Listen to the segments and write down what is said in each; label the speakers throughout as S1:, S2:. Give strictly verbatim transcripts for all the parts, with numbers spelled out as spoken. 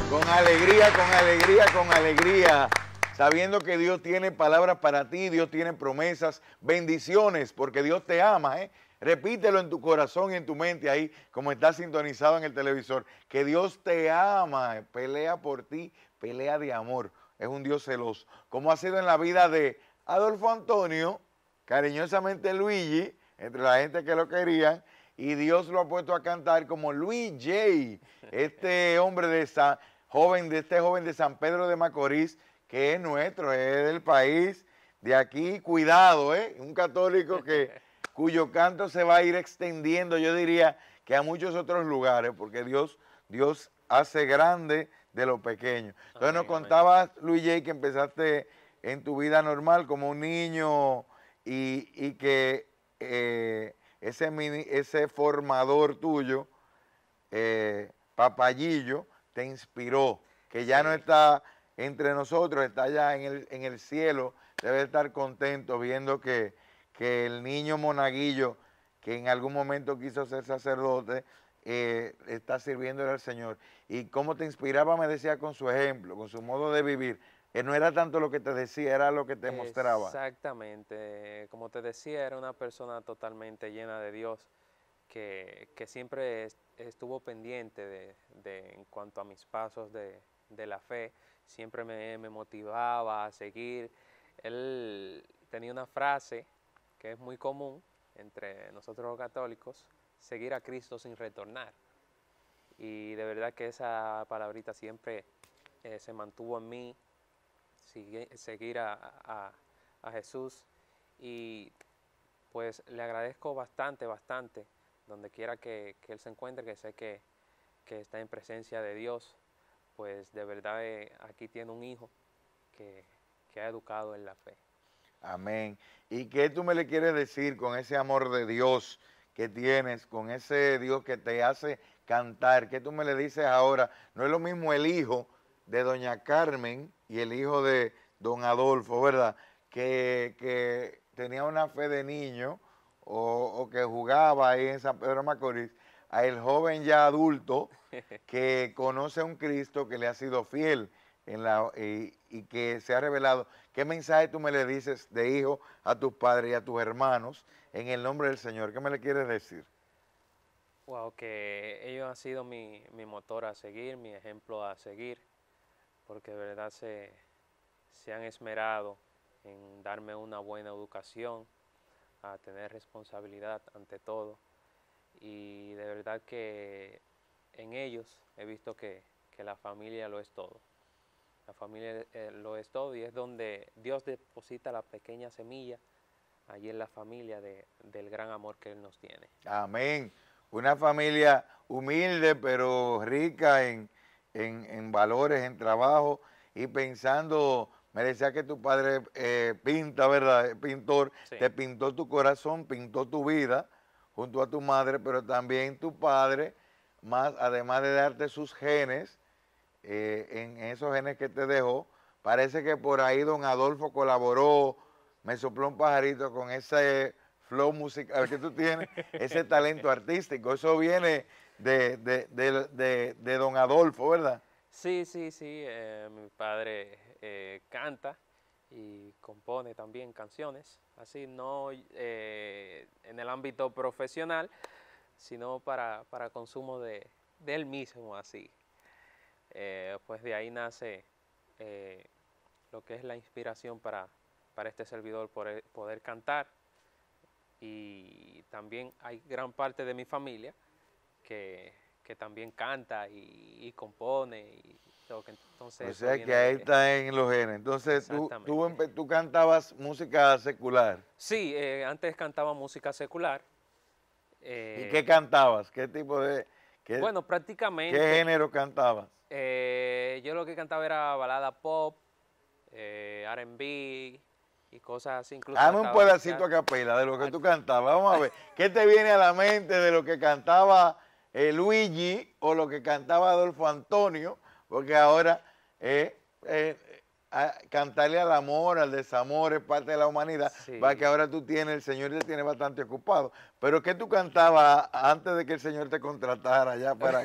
S1: Con alegría, con alegría, con alegría. Sabiendo que Dios tiene palabras para ti, Dios tiene promesas, bendiciones, porque Dios te ama, ¿eh? Repítelo en tu corazón y en tu mente ahí, como está sintonizado en el televisor, que Dios te ama, pelea por ti, pelea de amor. Es un Dios celoso. Como ha sido en la vida de Adolfo Antonio, cariñosamente Luigi, entre la gente que lo querían, y Dios lo ha puesto a cantar como Luis J, este hombre de San, joven, de este joven de San Pedro de Macorís, que es nuestro, es del país, de aquí, cuidado, ¿eh? Un católico que, cuyo canto se va a ir extendiendo, yo diría, que a muchos otros lugares, porque Dios, Dios hace grande de lo pequeño. Entonces nos
S2: Amén, amén.
S1: contabas, Luis J, que empezaste en tu vida normal como un niño y, y que eh, ese, mini, ese formador tuyo, eh, Papayillo, te inspiró, que ya no
S2: Sí,
S1: está entre nosotros, está allá en el, en el cielo, debe estar contento viendo que, que el niño monaguillo, que en algún momento quiso ser sacerdote, eh, está sirviéndole al Señor. Y cómo te inspiraba, me decía, con su ejemplo, con su modo de vivir, que no era tanto lo que te decía, era lo que te mostraba.
S2: exactamente. Como te decía, era una persona totalmente llena de Dios, que, que siempre est- estuvo pendiente de, de- en cuanto a mis pasos de, de la fe, siempre me, me motivaba a seguir. Él tenía una frase que es muy común entre nosotros los católicos: seguir a Cristo sin retornar. Y de verdad que esa palabrita siempre eh, se mantuvo en mí, sigue- seguir a, a- a Jesús. Y pues le agradezco bastante, bastante, donde quiera que, que Él se encuentre, que sé que, que está en presencia de Dios. Pues de verdad eh, aquí tiene un hijo que, que ha educado en la fe.
S1: Amén. ¿Y qué tú me le quieres decir con ese amor de Dios que tienes, con ese Dios que te hace cantar? ¿Qué tú me le dices ahora? No es lo mismo el hijo de doña Carmen y el hijo de don Adolfo, ¿verdad? Que, que tenía una fe de niño o, o que jugaba ahí en San Pedro de Macorís, a el joven ya adulto que conoce a un Cristo que le ha sido fiel en la, y, y que se ha revelado. ¿Qué mensaje tú me le dices de hijo a tus padres y a tus hermanos en el nombre del Señor? ¿Qué me le quieres decir?
S2: Wow, que ellos han sido mi, mi motor a seguir, mi ejemplo a seguir, porque de verdad se, se han esmerado en darme una buena educación, a tener responsabilidad ante todo. Y de verdad que en ellos he visto que, que la familia lo es todo. La familia eh, lo es todo, y es donde Dios deposita la pequeña semilla, allí en la familia, de, del gran amor que Él nos tiene.
S1: Amén. Una familia humilde pero rica en, en, en valores, en trabajo y pensando, me decía que tu padre eh, pinta, ¿verdad? Es pintor,
S2: Sí,
S1: te pintó tu corazón, pintó tu vida junto a tu madre, pero también tu padre, más, además de darte sus genes, eh, en esos genes que te dejó, parece que por ahí don Adolfo colaboró, me sopló un pajarito con ese flow musical que tú tienes, ese talento artístico, eso viene de, de, de, de, de don Adolfo, ¿verdad?
S2: sí, sí, sí. Eh, mi padre eh, canta y compone también canciones, así no eh, en el ámbito profesional, sino para, para consumo de, de él mismo, así. Eh, pues de ahí nace eh, lo que es la inspiración para, para este servidor poder, poder cantar. Y también hay gran parte de mi familia que, que también canta y, y compone, y todo, que
S1: O
S2: entonces eso
S1: sea que
S2: viene
S1: ahí
S2: de...
S1: está en los genes. Entonces tú, tú,
S2: Exactamente.
S1: empe- tú cantabas música secular.
S2: Sí, eh, antes cantaba música secular.
S1: ¿Y qué
S2: eh,
S1: cantabas? ¿Qué tipo de, qué,
S2: bueno,
S1: qué
S2: prácticamente
S1: género cantabas?
S2: eh, yo lo que cantaba era balada pop, eh, R and B y cosas así, incluso
S1: Dame un
S2: hasta...
S1: pedacito
S2: ya-
S1: a capela de lo que
S2: al-
S1: tú cantabas. Vamos a ver. ¿Qué te viene a la mente de lo que cantaba eh, Luigi o lo que cantaba Adolfo Antonio? Porque ahora eh, eh, a- cantarle al amor, al desamor es parte de la humanidad. Va que
S2: sí.
S1: ahora tú tienes, el Señor te tiene bastante ocupado. Pero ¿qué tú cantabas antes de que el Señor te contratara ya para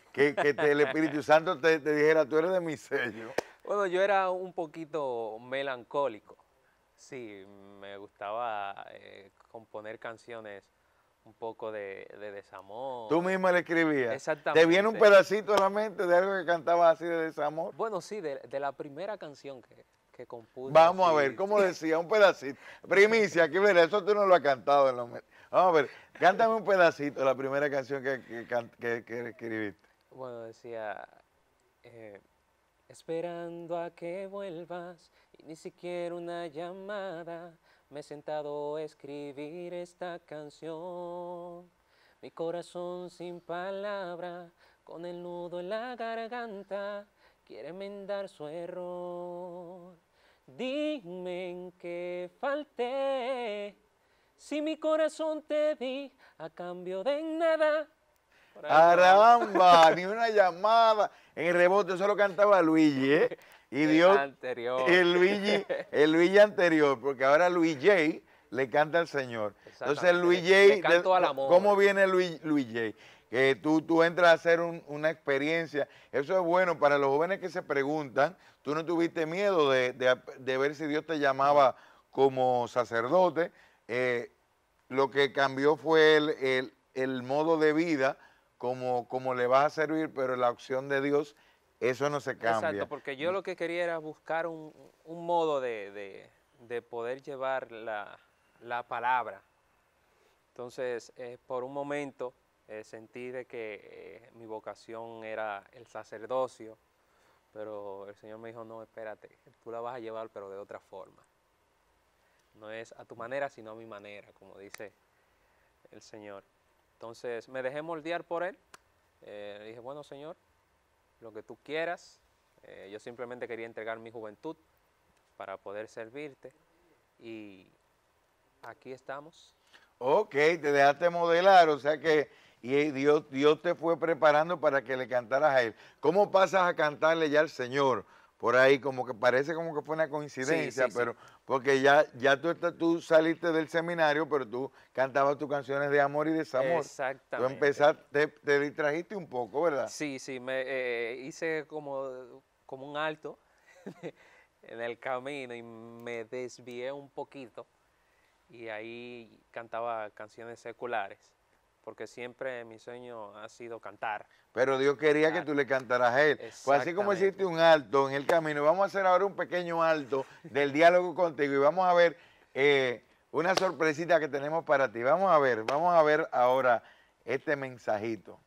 S1: que, que te- el Espíritu Santo te, te dijera, tú eres de mi sello?
S2: Bueno, yo era un poquito melancólico. Sí, me gustaba eh, componer canciones un poco de, de
S1: Tú
S2: desamor.
S1: mismo le escribías. ¿Te viene un
S2: Exactamente.
S1: pedacito a la mente de algo que cantabas así de desamor?
S2: Bueno, sí, de, de la primera canción que, que compuse,
S1: Vamos a ver,
S2: así,
S1: ¿cómo
S2: sí.
S1: decía? Un pedacito. Primicia, aquí verá, eso tú no lo has cantado en los me- Vamos a ver, cántame un pedacito de la primera canción que, que, can- que- que escribiste.
S2: Bueno, decía, eh, esperando a que vuelvas y ni siquiera una llamada, me he sentado a escribir esta canción. Mi corazón sin palabra, con el nudo en la garganta, quiere enmendar su error. Dime en qué falté, si mi corazón te di a cambio de nada. Por ahí más o
S1: ¡Caramba!
S2: menos.
S1: Ni una llamada. En el rebote, eso lo cantaba Luigi, ¿eh? Y
S2: El
S1: Dios,
S2: anterior.
S1: el Luigi, el Luigi anterior, porque ahora Luis J le canta al Señor. Entonces
S2: Exactamente,
S1: Luis
S2: le, le
S1: J, de-
S2: canto al
S1: co- ¿cómo
S2: amor.
S1: viene Luis, Luis J? Que tú, tú entras a hacer un- una experiencia. Eso es bueno para los jóvenes que se preguntan. Tú no tuviste miedo de, de- de ver si Dios te llamaba como sacerdote. Eh, lo que cambió fue el, el- el modo de vida, como, como le vas a servir, pero la opción de Dios, eso no se
S2: Exacto,
S1: cambia.
S2: porque yo lo que quería era buscar un, un modo de, de- de poder llevar la, la palabra. Entonces, eh, por un momento eh, sentí de que eh, mi vocación era el sacerdocio, pero el Señor me dijo, no, espérate, tú la vas a llevar, pero de otra forma. No es a tu manera, sino a mi manera, como dice el Señor. Entonces, me dejé moldear por Él. Eh, dije, bueno, Señor, lo que tú quieras. Eh, yo simplemente quería entregar mi juventud para poder servirte y aquí estamos.
S1: Ok, te dejaste modelar, o sea que y Dios, Dios te fue preparando para que le cantaras a Él. ¿Cómo pasas a cantarle ya al Señor? Por ahí, como que parece como que fue una
S2: Sí,
S1: coincidencia,
S2: sí, sí.
S1: pero porque ya, ya tú, estás- tú saliste del seminario, pero tú cantabas tus canciones de amor y desamor. Tú
S2: Exactamente.
S1: empezaste, te, te distrajiste un poco, ¿verdad?
S2: Sí, sí, me eh, hice como, como un alto en el camino y me desvié un poquito y ahí cantaba canciones seculares, porque siempre mi sueño ha sido cantar.
S1: Pero Dios quería que
S2: Cantar.
S1: tú le cantaras a Él. Pues así como hiciste
S2: Exactamente.
S1: un alto en el camino, vamos a hacer ahora un pequeño alto del diálogo contigo y vamos a ver eh, una sorpresita que tenemos para ti. Vamos a ver, vamos a ver ahora este mensajito.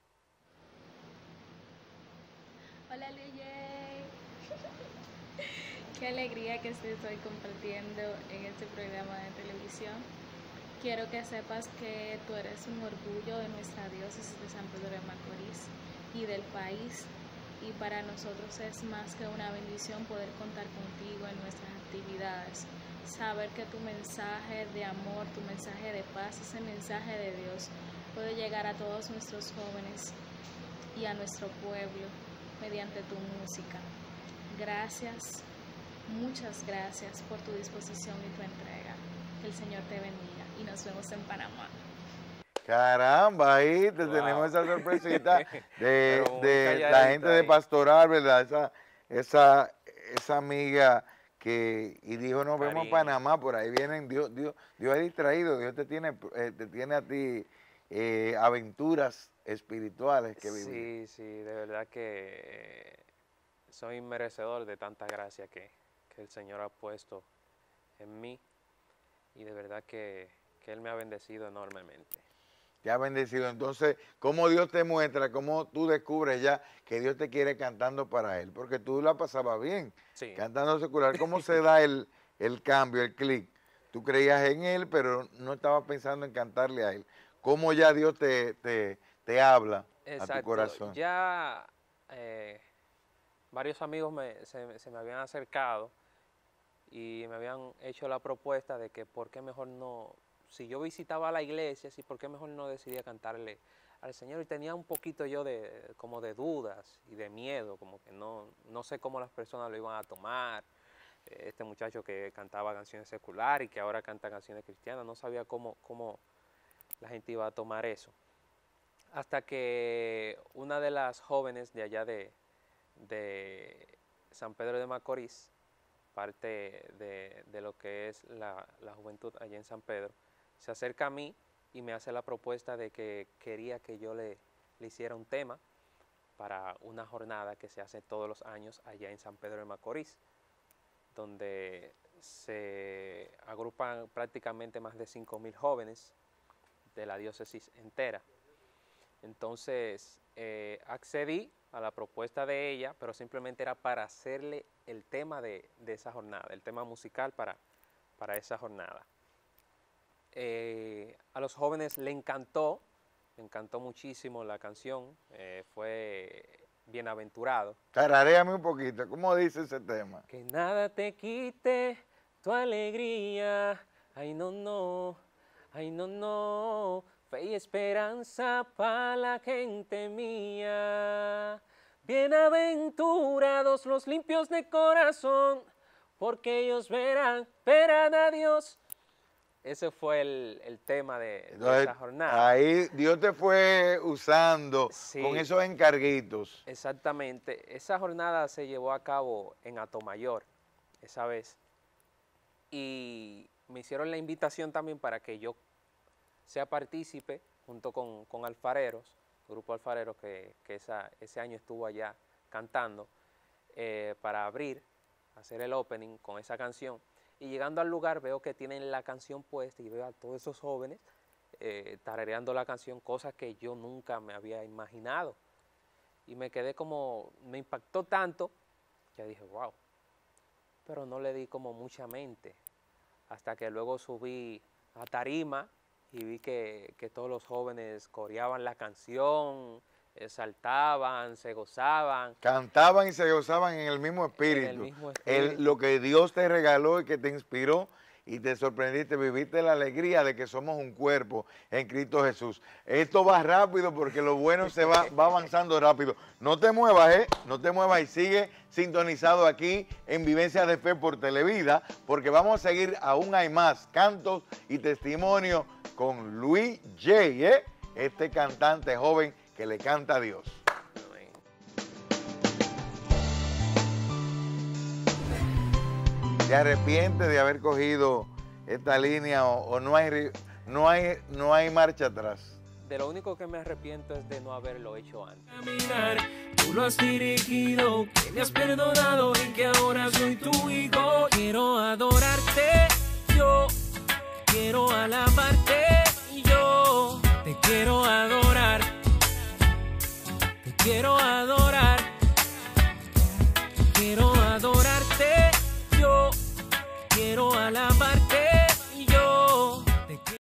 S3: Hola Luye, qué alegría que te estoy compartiendo en este programa de televisión. Quiero que sepas que tú eres un orgullo de nuestra diócesis de San Pedro de Macorís y del país, y para nosotros es más que una bendición poder contar contigo en nuestras actividades. Saber que tu mensaje de amor, tu mensaje de paz, ese mensaje de Dios puede llegar a todos nuestros jóvenes y a nuestro pueblo mediante tu música. Gracias, muchas gracias por tu disposición y tu entrega. Que el Señor te bendiga y nos vemos en Panamá.
S1: Caramba, ahí te
S2: Wow.
S1: tenemos esa sorpresita de,
S2: Pero muy
S1: de la gente
S2: calladito
S1: de
S2: ahí.
S1: Pastoral, ¿verdad? Esa, esa, esa amiga que, y dijo, nos vemos en
S2: Karina.
S1: Panamá, por ahí vienen, Dios, Dios, Dios es distraído, Dios te tiene, eh, te tiene a ti eh, aventuras espirituales que vivir.
S2: Sí, sí, de verdad que eh, soy merecedor de tanta gracia que, que el Señor ha puesto en mí y de verdad que, que Él me ha bendecido enormemente.
S1: Te ha bendecido. Entonces, ¿cómo Dios te muestra, cómo tú descubres ya que Dios te quiere cantando para Él? Porque tú la pasabas bien,
S2: Sí.
S1: cantando secular. ¿Cómo se da el, el cambio, el clic? Tú creías en Él, pero no estabas pensando en cantarle a Él. ¿Cómo ya Dios te, te, te habla a tu
S2: Exacto.
S1: corazón?
S2: Ya eh, varios amigos me, se, se me habían acercado y me habían hecho la propuesta de que por qué mejor no, si yo visitaba la iglesia, si por qué mejor no decidía cantarle al Señor. Y tenía un poquito yo de como de dudas y de miedo, como que no, no sé cómo las personas lo iban a tomar. Este muchacho que cantaba canciones seculares y que ahora canta canciones cristianas, no sabía cómo, cómo la gente iba a tomar eso. hasta que una de las jóvenes de allá de, de San Pedro de Macorís, parte de, de lo que es la, la juventud allá en San Pedro, se acerca a mí y me hace la propuesta de que quería que yo le, le hiciera un tema para una jornada que se hace todos los años allá en San Pedro de Macorís, donde se agrupan prácticamente más de cinco mil jóvenes de la diócesis entera. Entonces eh, accedí a la propuesta de ella, pero simplemente era para hacerle el tema de, de esa jornada, el tema musical para, para esa jornada. Eh, a los jóvenes le encantó, le encantó muchísimo la canción, eh, fue bienaventurado.
S1: Tararéame un poquito, ¿cómo dice ese tema?
S2: Que nada te quite tu alegría, ay no, no, ay no, no, fe y esperanza para la gente mía. Bienaventurados los limpios de corazón, porque ellos verán, verán a Dios. Ese fue el, el tema de, de
S1: Entonces,
S2: esa jornada.
S1: Ahí Dios te fue usando
S2: Sí.
S1: con esos encarguitos.
S2: Exactamente. Esa jornada se llevó a cabo en Atomayor, esa vez. Y me hicieron la invitación también para que yo sea partícipe junto con, con alfareros, grupo alfareros que, que esa, ese año estuvo allá cantando, eh, para abrir, hacer el opening con esa canción. Y llegando al lugar veo que tienen la canción puesta y veo a todos esos jóvenes eh, tarareando la canción, cosas que yo nunca me había imaginado. Y me quedé como, me impactó tanto que dije, wow, pero no le di como mucha mente. Hasta que luego subí a tarima y vi que, que todos los jóvenes coreaban la canción, eh, saltaban, se gozaban.
S1: Cantaban y se gozaban en el mismo espíritu.
S2: En el mismo
S1: El-
S2: espíritu.
S1: lo que Dios te regaló y que te inspiró y te sorprendiste, viviste la alegría de que somos un cuerpo en Cristo Jesús. Esto va rápido porque lo bueno se va, va avanzando rápido. No te muevas, ¿eh? No te muevas y sigue sintonizado aquí en Vivencias de Fe por Televida, porque vamos a seguir, aún hay más cantos y testimonios con Luis J, ¿eh? Este cantante joven que le canta a Dios.
S2: Amén.
S1: ¿Te arrepientes de haber cogido esta línea o, o no, hay, ri- no, hay, no hay marcha atrás?
S2: De lo único que me arrepiento es de no haberlo hecho antes.
S4: Caminar, tú lo has dirigido, que me has perdonado y que ahora soy tu hijo. Quiero adorarte, yo quiero alabarte, yo te quiero adorar, te quiero adorar.